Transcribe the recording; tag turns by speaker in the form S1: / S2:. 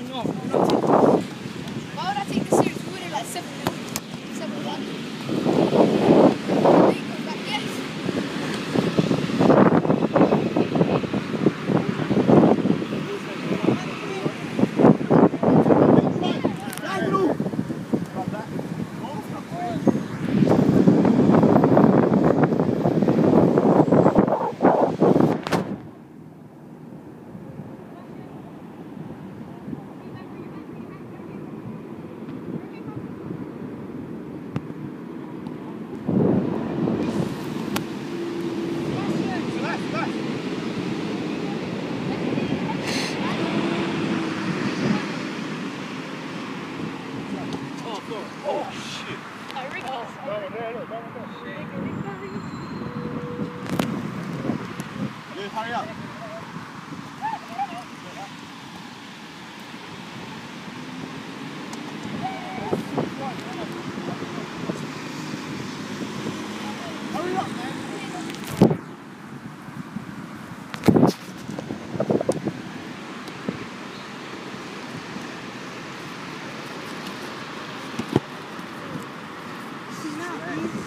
S1: No, not it.
S2: Why would I take this serious? We would have like 7-0. 7-1. Then he comes back, yes.
S1: Oh shit.
S3: Hurry up. Hurry up, man.
S2: She's not.